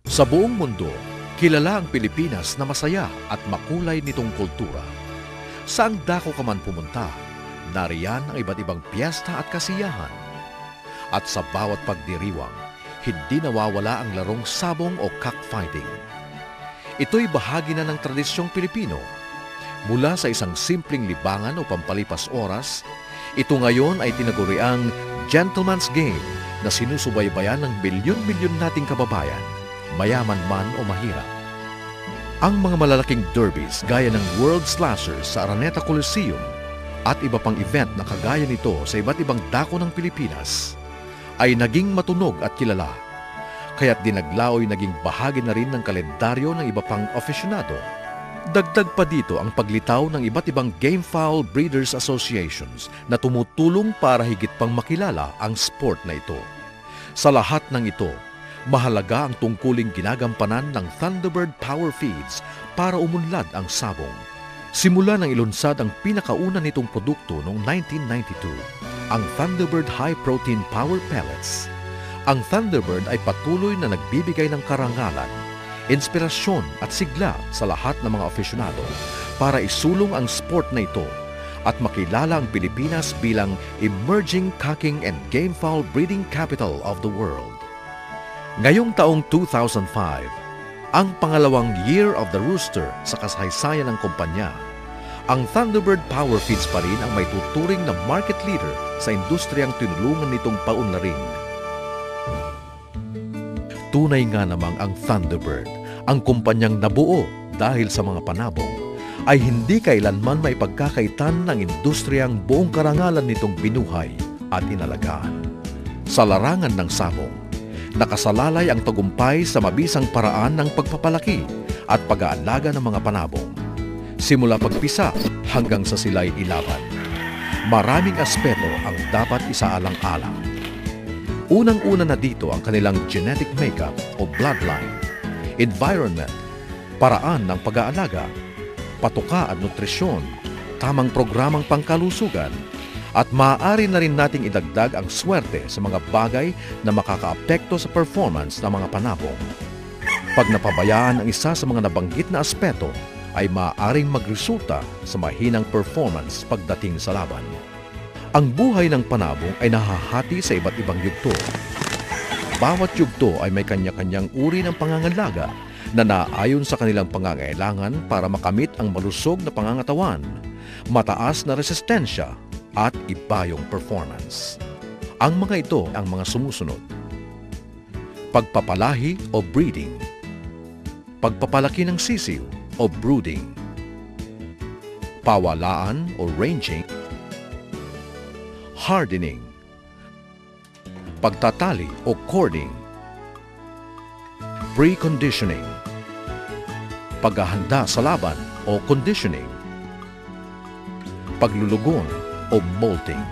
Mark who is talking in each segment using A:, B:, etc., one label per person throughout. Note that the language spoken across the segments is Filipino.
A: Sa buong mundo, kilala ang Pilipinas na masaya at makulay nitong kultura. Saang dako ka man pumunta, nariyan ang iba't ibang piyesta at kasiyahan. At sa bawat pagdiriwang, hindi nawawala ang larong sabong o cockfighting. Ito'y bahagi na ng tradisyong Pilipino. Mula sa isang simpleng libangan o pampalipas oras, ito ngayon ay tinaguriang gentleman's game na sinusubaybayan ng milyon-milyon nating kababayan, mayaman man o mahirap. Ang mga malalaking derbies gaya ng World Slashers sa Araneta Coliseum at iba pang event na kagaya nito sa iba't ibang dako ng Pilipinas ay naging matunog at kilala. Kaya't dinaglaoy naging bahagi na rin ng kalendaryo ng iba pang aficionado. Dagdag pa dito ang paglitaw ng iba't ibang Gamefowl Breeders Associations na tumutulong para higit pang makilala ang sport na ito. Sa lahat ng ito, mahalaga ang tungkuling ginagampanan ng Thunderbird Power Feeds para umunlad ang sabong. Simula nang ilunsad ang pinakauna nitong produkto noong 1992, ang Thunderbird High Protein Power Pellets. Ang Thunderbird ay patuloy na nagbibigay ng karangalan, inspirasyon at sigla sa lahat ng mga afisyonado para isulong ang sport na ito at makilala ang Pilipinas bilang emerging cocking and gamefowl breeding capital of the world. Ngayong taong 2005, ang pangalawang Year of the Rooster sa kasaysayan ng kumpanya, ang Thunderbird Power Feeds pa rin ang may tuturing na market leader sa industriyang tinulungan nitong paunlarin. Tunay nga namang ang Thunderbird, ang kumpanyang nabuo dahil sa mga panabong, ay hindi kailanman maipagkakaitan ng industriyang buong karangalan nitong binuhay at inalagaan. Sa larangan ng sabong, nakasalalay ang tagumpay sa mabisang paraan ng pagpapalaki at pag-aalaga ng mga panabong. Simula pagpisa hanggang sa sila'y ilaban. Maraming aspeto ang dapat isaalang-alang. Unang-una na dito ang kanilang genetic makeup o bloodline, environment, paraan ng pag-aalaga, patuka at nutrisyon, tamang programang pangkalusugan, at maaari na rin nating idagdag ang swerte sa mga bagay na makakaapekto sa performance ng mga panabong. Pag napabayaan ang isa sa mga nabanggit na aspeto, ay maaaring magresulta sa mahinang performance pagdating sa laban. Ang buhay ng panabong ay nahahati sa iba't ibang yugto. Bawat yugto ay may kanya-kanyang uri ng pangangalaga na naayon sa kanilang pangangailangan para makamit ang malusog na pangangatawan, mataas na resistensya, at ibayong performance. Ang mga ito ang mga sumusunod: pagpapalahi o breeding, pagpapalaki ng sisiw o brooding, pawalaan o ranging, hardening, pagtatali o cording, preconditioning, paghahanda sa laban o conditioning, paglulugon o molting.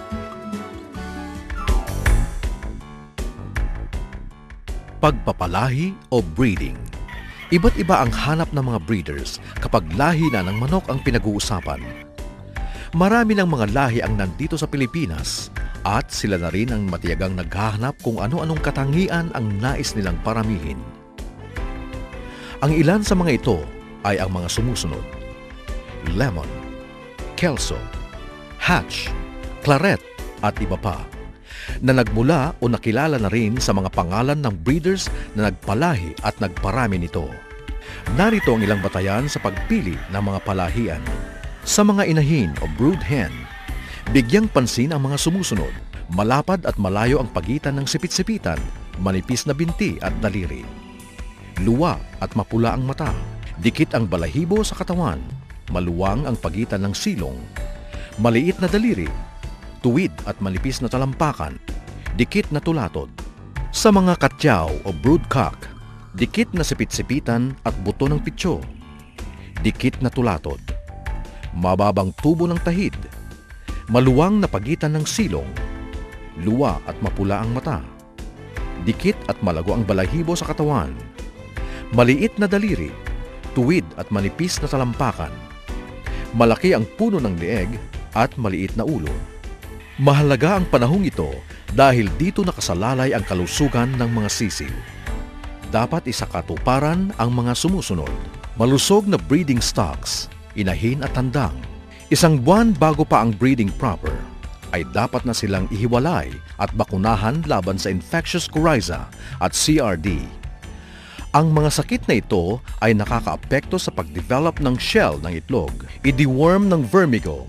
A: Pagpapalahi o breeding. Iba't iba ang hanap ng mga breeders kapag lahi na ng manok ang pinag-uusapan. Marami ng mga lahi ang nandito sa Pilipinas at sila na rin ang matiyagang naghahanap kung ano-anong katangian ang nais nilang paramihin. Ang ilan sa mga ito ay ang mga sumusunod: Lemon, Kelso, Hatch, Claret at iba pa, na nagmula o nakilala na rin sa mga pangalan ng breeders na nagpalahi at nagparami nito. Narito ang ilang batayan sa pagpili ng mga palahian. Sa mga inahin o brood hen, bigyang pansin ang mga sumusunod: malapad at malayo ang pagitan ng sipit-sipitan, manipis na binti at daliri. Luwa at mapula ang mata, dikit ang balahibo sa katawan, maluwang ang pagitan ng silong, maliit na daliri, tuwid at manipis na talampakan, dikit na tulatod. Sa mga katyaw o broodcock, dikit na sipit-sipitan at buto ng pitso, dikit na tulatod, mababang tubo ng tahid, maluwang na pagitan ng silong, luwa at mapula ang mata, dikit at malago ang balahibo sa katawan, maliit na daliri, tuwid at manipis na talampakan, malaki ang puno ng leeg at maliit na ulo. Mahalaga ang panahong ito dahil dito nakasalalay ang kalusugan ng mga sisiw. dapat isakatuparan ang mga sumusunod. Malusog na breeding stocks, inahin at tandang. Isang buwan bago pa ang breeding proper, ay dapat na silang ihiwalay at bakunahan laban sa infectious coryza at CRD. Ang mga sakit na ito ay nakakaapekto sa pagdevelop ng shell ng itlog, i-deworm ng vermigo,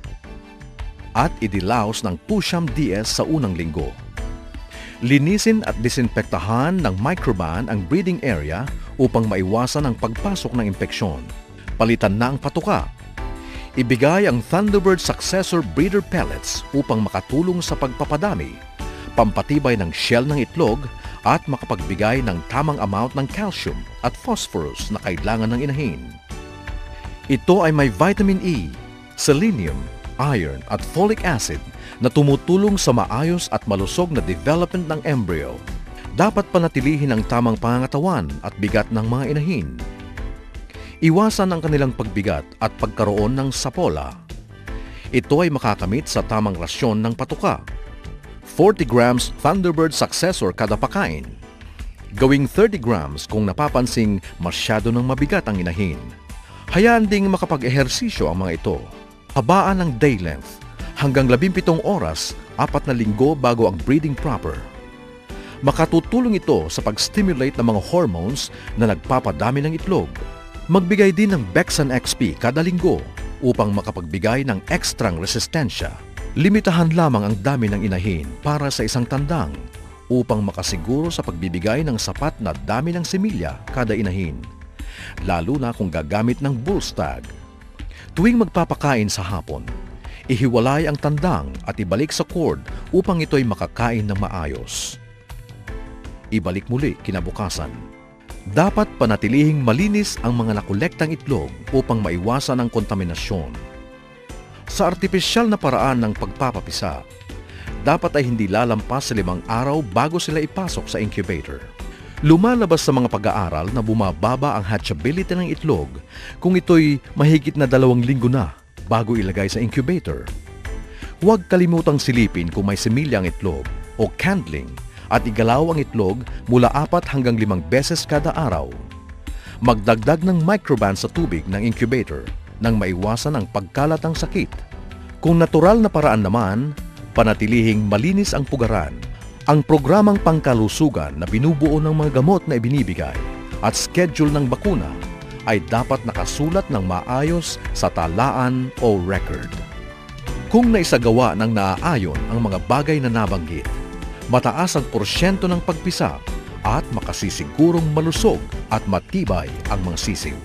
A: at idilaos ng Pusham DS sa unang linggo. Linisin at disinfektahan ng microban ang breeding area upang maiwasan ang pagpasok ng impeksyon. Palitan na ang patuka. Ibigay ang Thunderbird Successor Breeder Pellets upang makatulong sa pagpapadami, pampatibay ng shell ng itlog at makapagbigay ng tamang amount ng calcium at phosphorus na kailangan ng inahin. Ito ay may vitamin E, selenium, iron at folic acid na tumutulong sa maayos at malusog na development ng embryo. Dapat panatilihin ang tamang pangangatawan at bigat ng mga inahin. Iwasan ang kanilang pagbigat at pagkaroon ng sapola. Ito ay makakamit sa tamang rasyon ng patuka. 40 grams Thunderbird Successor kada pakain. Gawing 30 grams kung napapansing masyado ng mabigat ang inahin. Hayaan ding makapag-ehersisyo ang mga ito. Habaan ng day length hanggang 17 oras, 4 na linggo bago ang breeding proper. Makatutulong ito sa pag-stimulate ng mga hormones na nagpapadami ng itlog. Magbigay din ng Bexan XP kada linggo upang makapagbigay ng ekstrang resistensya. Limitahan lamang ang dami ng inahin para sa isang tandang upang makasiguro sa pagbibigay ng sapat na dami ng semilya kada inahin, lalo na kung gagamit ng bull stag. Tuwing magpapakain sa hapon, ihiwalay ang tandang at ibalik sa cord upang ito'y makakain ng maayos. Ibalik muli kinabukasan. Dapat panatilihing malinis ang mga nakolektang itlog upang maiwasan ang kontaminasyon. Sa artipisyal na paraan ng pagpapapisa, dapat ay hindi lalampas sa 5 araw bago sila ipasok sa incubator. Lumalabas sa mga pag-aaral na bumababa ang hatchability ng itlog kung ito'y mahigit na 2 linggo na bago ilagay sa incubator. Huwag kalimutang silipin kung may semilya ang itlog o candling at igalaw ang itlog mula 4 hanggang 5 beses kada araw. Magdagdag ng microban sa tubig ng incubator nang maiwasan ang pagkalat ng sakit. Kung natural na paraan naman, panatilihing malinis ang pugaran. Ang programang pangkalusugan na binubuo ng mga gamot na ibinibigay at schedule ng bakuna ay dapat nakasulat ng maayos sa talaan o record. Kung naisagawa ng naaayon ang mga bagay na nabanggit, mataas ang porsyento ng pagpisa at makasisigurong malusog at matibay ang mga sisiw.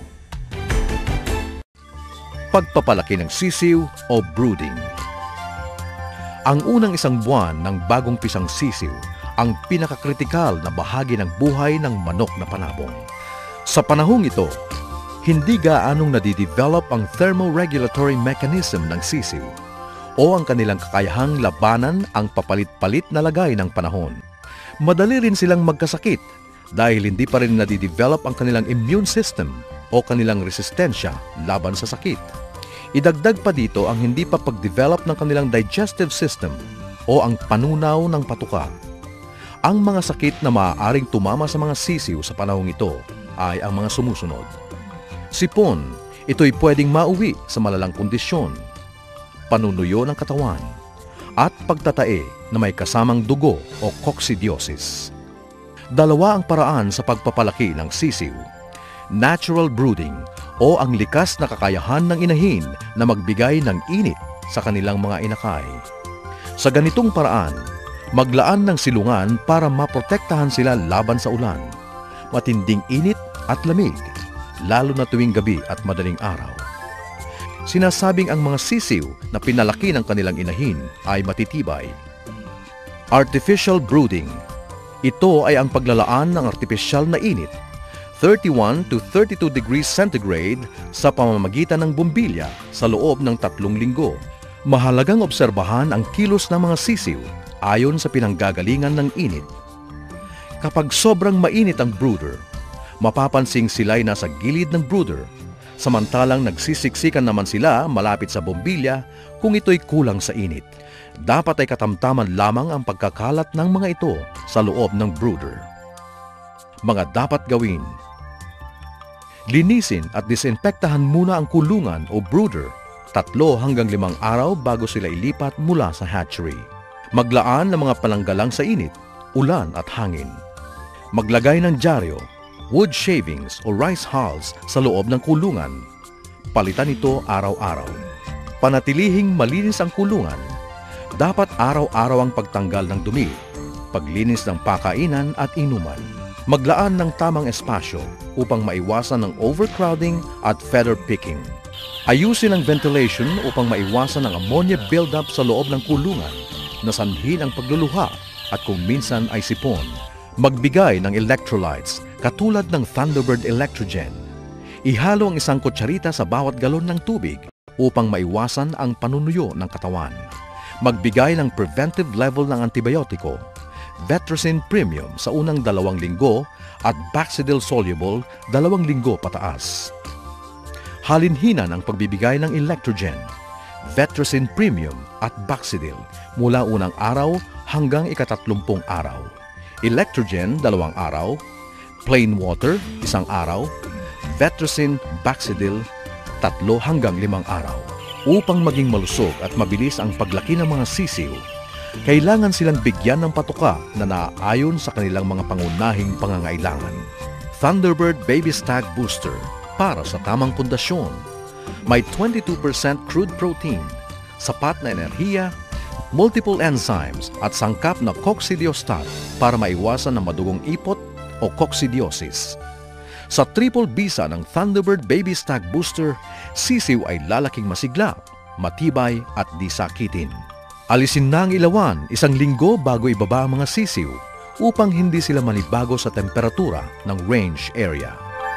A: Pagpapalaki ng sisiw o brooding. Ang unang 1 buwan ng bagong pisang sisiw ang pinakakritikal na bahagi ng buhay ng manok na panabong. Sa panahong ito, hindi gaanong nadidevelop ang thermoregulatory mechanism ng sisiw o ang kanilang kakayahang labanan ang papalit-palit na lagay ng panahon. Madali rin silang magkasakit dahil hindi pa rin nadidevelop ang kanilang immune system o kanilang resistensya laban sa sakit. Idagdag pa dito ang hindi pa pag-develop ng kanilang digestive system o ang panunaw ng patuka. Ang mga sakit na maaaring tumama sa mga sisiw sa panahong ito ay ang mga sumusunod. Sipon, ito'y pwedeng mauwi sa malalang kondisyon. Panunuyo ng katawan at pagtatae na may kasamang dugo o coccidiosis. 2 ang paraan sa pagpapalaki ng sisiw. Natural brooding o ang likas na kakayahan ng inahin na magbigay ng init sa kanilang mga inakay. Sa ganitong paraan, maglaan ng silungan para maprotektahan sila laban sa ulan, matinding init at lamig, lalo na tuwing gabi at madaling araw. Sinasabing ang mga sisiw na pinalaki ng kanilang inahin ay matitibay. Artificial brooding. Ito ay ang paglalaan ng artipisyal na init, 31 to 32 degrees centigrade sa pamamagitan ng bumbilya sa loob ng 3 linggo. Mahalagang obserbahan ang kilos ng mga sisiw ayon sa pinanggagalingan ng init. Kapag sobrang mainit ang brooder, mapapansing sila'y nasa gilid ng brooder, samantalang nagsisiksikan naman sila malapit sa bombilya kung ito'y kulang sa init. Dapat ay katamtaman lamang ang pagkakalat ng mga ito sa loob ng brooder. Mga dapat gawin: linisin at disinfektahan muna ang kulungan o brooder 3 hanggang 5 araw bago sila ilipat mula sa hatchery. Maglaan ng mga pananggalang sa init, ulan at hangin. Maglagay ng dyaryo, wood shavings o rice hulls sa loob ng kulungan. Palitan ito araw-araw. Panatilihing malinis ang kulungan. Dapat araw-araw ang pagtanggal ng dumi, paglinis ng pakainan at inuman. Maglaan ng tamang espasyo upang maiwasan ang overcrowding at feather picking. Ayusin ang ventilation upang maiwasan ang ammonia buildup sa loob ng kulungan na sanhin ang pagluluha at kung minsan ay sipon. Magbigay ng electrolytes katulad ng Thunderbird Electrogen. Ihalo ang 1 kutsarita sa bawat galon ng tubig upang maiwasan ang panunuyo ng katawan. Magbigay ng preventive level ng antibiotiko, Vetracin Premium sa unang 2 linggo at Baxidil Soluble 2 linggo pataas. Halinhinan ang pagbibigay ng Electrogen, Vetracin Premium at Baxidil mula unang araw hanggang ika-30 araw. Electrogen 2 araw, plain water 1 araw, Vetracin Baxidil 3 hanggang 5 araw. Upang maging malusog at mabilis ang paglaki ng mga sisiw, kailangan silang bigyan ng patuka na naaayon sa kanilang mga pangunahing pangangailangan. Thunderbird Baby Stag Booster para sa tamang pundasyon. May 22% crude protein, sapat na enerhiya, multiple enzymes at sangkap na coccidiostat para maiwasan ang madugong ipot o coccidiosis. Sa triple bisa ng Thunderbird Baby Stag Booster, sisiw ay lalaking masigla, matibay at di sakitin. Alisin na ang ilawan 1 linggo bago ibaba ang mga sisiw upang hindi sila manibago sa temperatura ng range area.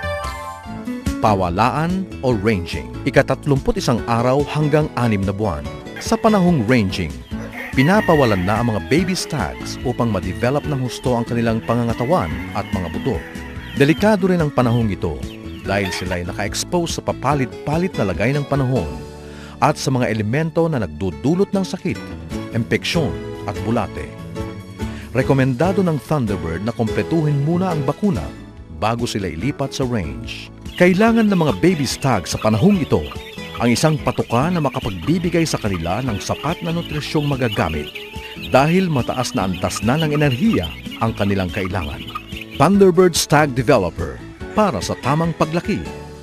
A: Pawalaan o ranging. Ika-31 araw hanggang 6 na buwan. Sa panahong ranging, pinapawalan na ang mga baby stags upang ma-develop ng husto ang kanilang pangangatawan at mga buto. Delikado rin ang panahong ito dahil sila ay naka-expose sa papalit-palit na lagay ng panahon at sa mga elemento na nagdudulot ng sakit, impeksyon at bulate. Rekomendado ng Thunderbird na kompletuhin muna ang bakuna bago sila ilipat sa range. Kailangan ng mga baby stag sa panahong ito ang isang patuka na makapagbibigay sa kanila ng sapat na nutrisyong magagamit dahil mataas na antas na ng enerhiya ang kanilang kailangan. Thunderbird Stag Developer para sa tamang paglaki.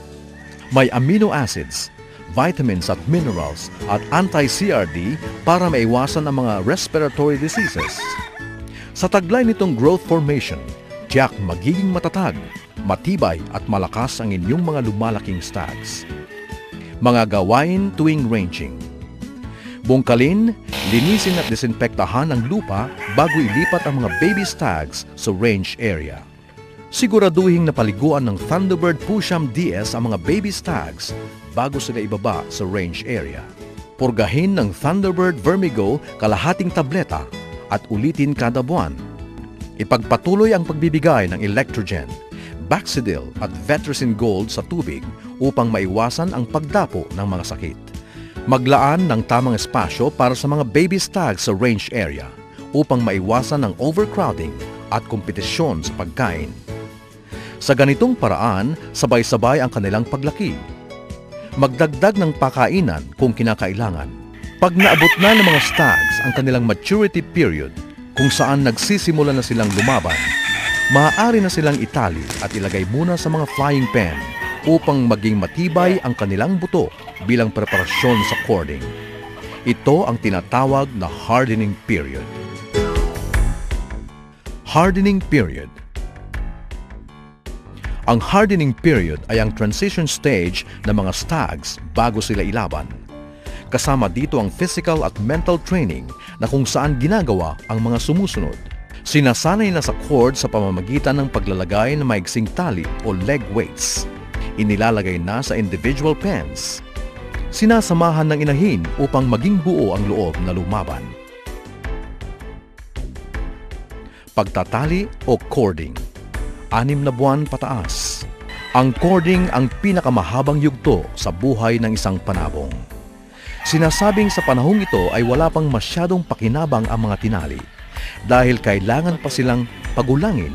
A: May amino acids, vitamins at minerals at anti-CRD para maiwasan ang mga respiratory diseases. Sa taglay nitong growth formation, tiyak magiging matatag, matibay at malakas ang inyong mga lumalaking stags. Mga gawain tuwing ranging. Bungkalin, linisin at disinfektahan ang lupa bago ilipat ang mga baby stags sa range area. Siguraduhing napaliguan ng Thunderbird Pusham DS ang mga baby stags bago sila ibaba sa range area. Purgahin ng Thunderbird Vermigo kalahating tableta at ulitin kada buwan. Ipagpatuloy ang pagbibigay ng Electrogen, Baxidil at Vetracin Gold sa tubig upang maiwasan ang pagdapo ng mga sakit. Maglaan ng tamang espasyo para sa mga baby stags sa range area upang maiwasan ang overcrowding at kompetisyon sa pagkain. Sa ganitong paraan, sabay-sabay ang kanilang paglaki. Magdagdag ng pakainan kung kinakailangan. Pag naabot na ng mga stags ang kanilang maturity period, kung saan nagsisimula na silang lumaban, maaari na silang itali at ilagay muna sa mga flying pen upang maging matibay ang kanilang buto bilang preparasyon sa cording. Ito ang tinatawag na hardening period. Hardening period. Ang hardening period ay ang transition stage ng mga stags bago sila ilaban. Kasama dito ang physical at mental training na kung saan ginagawa ang mga sumusunod. Sinasanay na sa cord sa pamamagitan ng paglalagay ng maigsing tali o leg weights. Inilalagay na sa individual pens. Sinasamahan ng inahin upang maging buo ang loob na lumaban. Pagtatali o cording. 6 na buwan pataas. Ang cording ang pinakamahabang yugto sa buhay ng isang panabong. Sinasabing sa panahong ito ay wala pang masyadong pakinabang ang mga tinali dahil kailangan pa silang pagulangin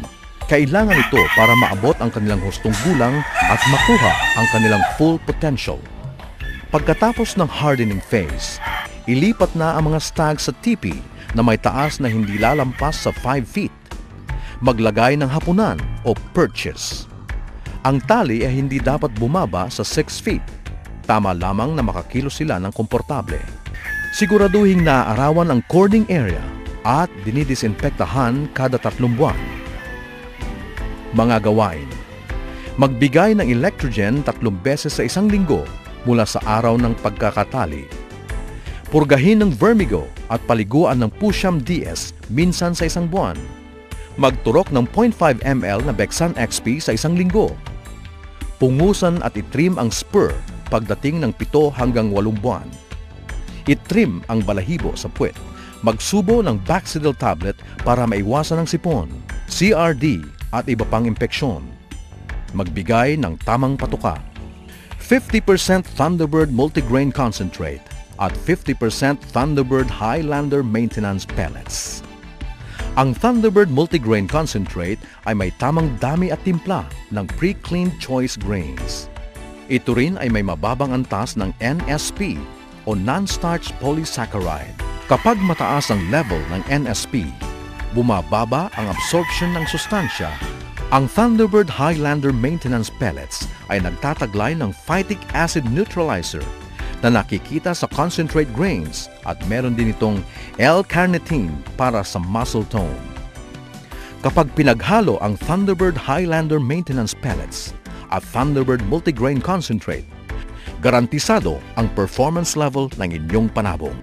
A: Kailangan ito para maabot ang kanilang hustong gulang at makuha ang kanilang full potential. Pagkatapos ng hardening phase, ilipat na ang mga stag sa tipi na may taas na hindi lalampas sa 5 feet. Maglagay ng hapunan o perches. Ang tali ay hindi dapat bumaba sa 6 feet. Tama lamang na makakilos sila ng komportable. Siguraduhing naaarawan ang cording area at dinidisinpektahan kada 3 buwan. Mga gawain. Magbigay ng electrogen 3 beses sa 1 linggo mula sa araw ng pagkakatali. Purgahin ng vermigo at paliguan ng Pusham DS minsan sa 1 buwan. Magturok ng 0.5 ml na Bexan XP sa 1 linggo. Pungusan at itrim ang spur pagdating ng 7 hanggang 8 buwan. Itrim ang balahibo sa puwet. Magsubo ng Baxidil tablet para maiwasan ang sipon, CRD at iba pang impeksyon. Magbigay ng tamang patuka. 50% Thunderbird Multigrain Concentrate at 50% Thunderbird Highlander Maintenance Pellets. Ang Thunderbird Multigrain Concentrate ay may tamang dami at timpla ng pre-cleaned choice grains. Ito rin ay may mababang antas ng NSP o non-starch polysaccharide. Kapag mataas ang level ng NSP, bumababa ang absorption ng sustansya. Ang Thunderbird Highlander Maintenance Pellets ay nagtataglay ng phytic acid neutralizer na nakikita sa concentrate grains at meron din itong L-carnitine para sa muscle tone. Kapag pinaghalo ang Thunderbird Highlander Maintenance Pellets at Thunderbird Multigrain Concentrate, garantisado ang performance level ng inyong panabong.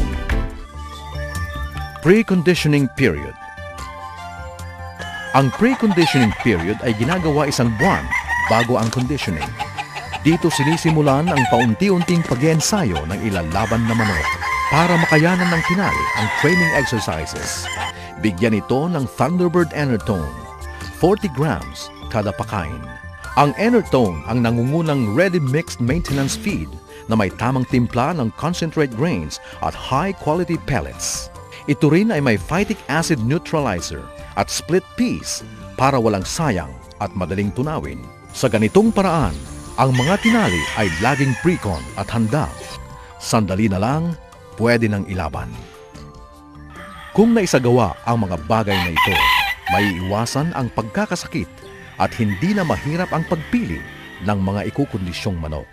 A: Preconditioning period. Ang preconditioning period ay ginagawa 1 buwan bago ang conditioning. Dito sinisimulan ang paunti-unting pag-iensayo ng ilalaban na manok para makayanan ng tinali ang training exercises. Bigyan ito ng Thunderbird Enertone, 40 grams kada pakain. Ang Enertone ang nangungunang ready-mixed maintenance feed na may tamang timpla ng concentrate grains at high-quality pellets. Ito rin ay may phytic acid neutralizer at split peas para walang sayang at madaling tunawin. Sa ganitong paraan, ang mga tinali ay laging pre-con at handa. Sandali na lang, pwede nang ilaban. Kung naisagawa ang mga bagay na ito, may iwasan ang pagkakasakit at hindi na mahirap ang pagpili ng mga ikukondisyong manok.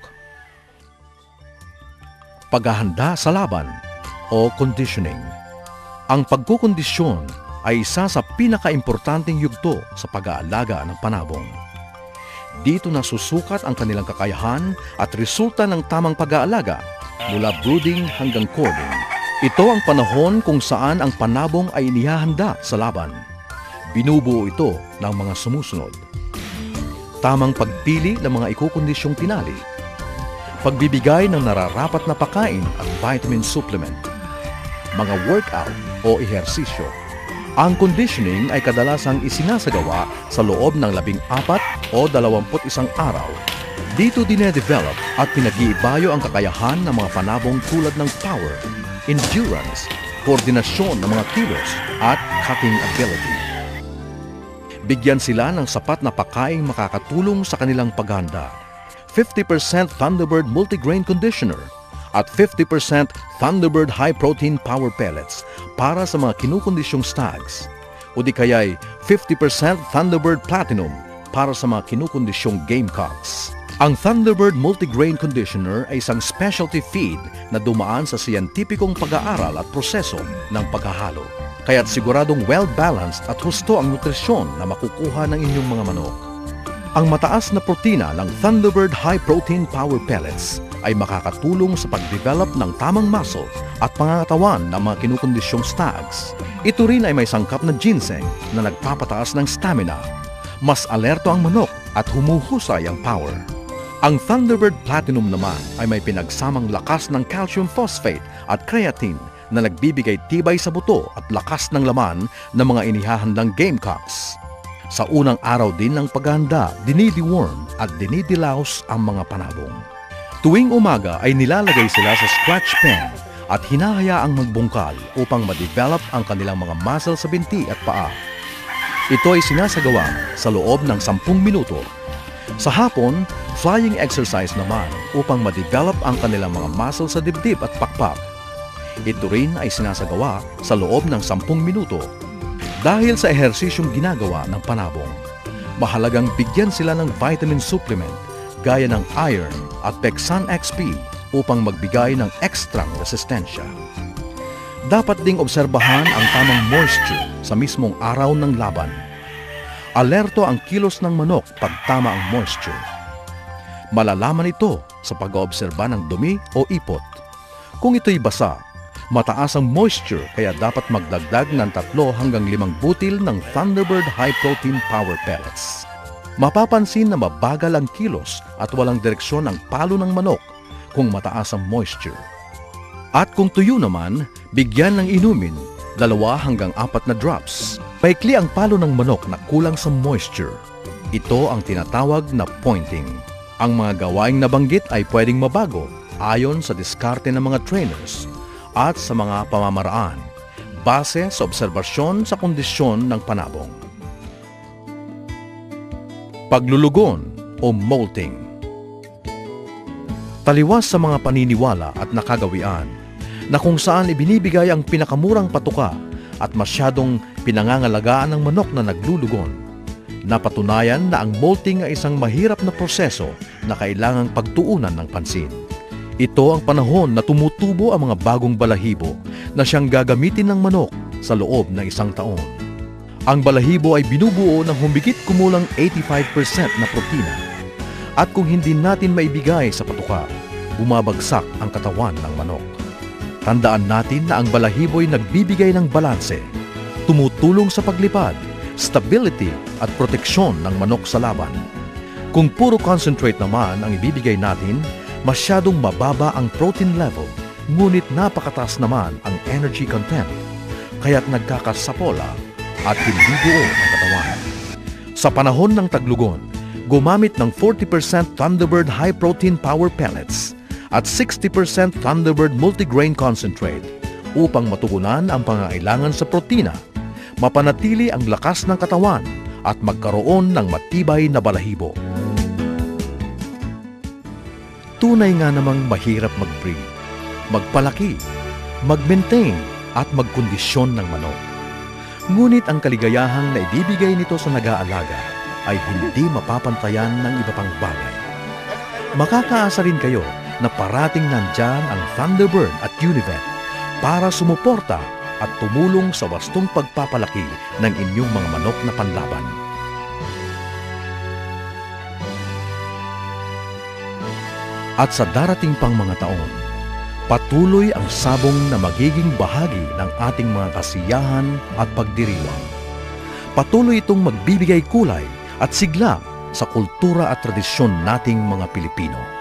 A: Paghahanda sa laban o conditioning. Ang pagkukondisyon ay isa sa pinakaimportanteng yugto sa pag-aalaga ng panabong. Dito nasusukat ang kanilang kakayahan at resulta ng tamang pag-aalaga mula brooding hanggang cording. Ito ang panahon kung saan ang panabong ay inihahanda sa laban. Binubuo ito ng mga sumusunod. Tamang pagpili ng mga ikukondisyong tinali. Pagbibigay ng nararapat na pagkain at vitamin supplement. Mga workout o ehersisyo. Ang conditioning ay kadalasang isinasagawa sa loob ng 14 o 21 araw. Dito dinedevelop at pinag-iibayo ang kakayahan ng mga panabong tulad ng power, endurance, koordinasyon ng mga kilos at cutting ability. Bigyan sila ng sapat na pagkaing makakatulong sa kanilang paghahanda. 50% Thunderbird Multigrain Conditioner at 50% Thunderbird High Protein Power Pellets para sa mga kinukondisyong stags, o di kaya'y 50% Thunderbird Platinum para sa mga kinukondisyong gamecocks. Ang Thunderbird Multigrain Conditioner ay isang specialty feed na dumaan sa siyentipikong pag-aaral at proseso ng paghahalo. Kaya't siguradong well-balanced at husto ang nutrisyon na makukuha ng inyong mga manok. Ang mataas na protina ng Thunderbird High Protein Power Pellets ay makakatulong sa pag-develop ng tamang muscle at pangangatawan ng mga kinukondisyong stags. Ito rin ay may sangkap na ginseng na nagpapataas ng stamina. Mas alerto ang manok at humuhusay ang power. Ang Thunderbird Platinum naman ay may pinagsamang lakas ng calcium phosphate at creatine na nagbibigay tibay sa buto at lakas ng laman ng mga inihahandang gamecocks. Sa unang araw din ng paghahanda, dinideworm at dinidilaos ang mga panabong. Tuwing umaga ay nilalagay sila sa scratch pen at hinahayaang magbungkal upang ma-develop ang kanilang mga muscle sa binti at paa.
B: Ito ay sinasagawa sa loob ng 10 minuto. Sa hapon, flying exercise naman upang ma-develop ang kanilang mga muscle sa dibdib at pakpak. Ito rin ay sinasagawa sa loob ng 10 minuto. Dahil sa ehersisyong ginagawa ng panabong, mahalagang bigyan sila ng vitamin supplement gaya ng iron at Pexan XP upang magbigay ng ekstrang resistensya. Dapat ding obserbahan ang tamang moisture sa mismong araw ng laban. Alerto ang kilos ng manok pag tama ang moisture. Malalaman ito sa pag-oobserba ng dumi o ipot. Kung ito'y basa, mataas ang moisture kaya dapat magdagdag ng 3 hanggang 5 butil ng Thunderbird High Protein Power Pellets. Mapapansin na mabagal ang kilos at walang direksyon ang palo ng manok kung mataas ang moisture. At kung tuyo naman, bigyan ng inumin 2 hanggang 4 na drops. Paikli ang palo ng manok na kulang sa moisture. Ito ang tinatawag na pointing. Ang mga gawaing nabanggit ay pwedeng mabago ayon sa diskarte ng mga trainers at sa mga pamamaraan base sa obserbasyon sa kondisyon ng panabong. Paglulugon o molting. Taliwas sa mga paniniwala at nakagawian na kung saan ibinibigay ang pinakamurang patuka at masyadong pinangangalagaan ng manok na naglulugon. Napatunayan na ang molting ay isang mahirap na proseso na kailangang pagtuunan ng pansin. Ito ang panahon na tumutubo ang mga bagong balahibo na siyang gagamitin ng manok sa loob ng 1 taon. Ang balahibo ay binubuo ng humigit kumulang 85% na protina. At kung hindi natin maibigay sa patuka, bumabagsak ang katawan ng manok. Tandaan natin na ang balahibo ay nagbibigay ng balanse, tumutulong sa paglipad, stability at proteksyon ng manok sa laban. Kung puro concentrate naman ang ibibigay natin, masyadong mababa ang protein level, ngunit napakataas naman ang energy content, kaya't nagkakasapola at hindi buo ang katawan. Sa panahon ng taglugon, gumamit ng 40% Thunderbird High Protein Power Pellets at 60% Thunderbird Multigrain Concentrate upang matugunan ang pangangailangan sa protina, mapanatili ang lakas ng katawan at magkaroon ng matibay na balahibo. Tunay nga namang mahirap mag-breed, magpalaki, mag-maintain at magkondisyon ng manok. Ngunit ang kaligayahang na ibibigay nito sa nag-aalaga ay hindi mapapantayan ng iba pang bagay. Makakaasa rin kayo na parating nandyan ang Thunderbird at Univet para sumuporta at tumulong sa wastong pagpapalaki ng inyong mga manok na panlaban. At sa darating pang mga taon, patuloy ang sabong na magiging bahagi ng ating mga kasiyahan at pagdiriwang. Patuloy itong magbibigay kulay at sigla sa kultura at tradisyon nating mga Pilipino.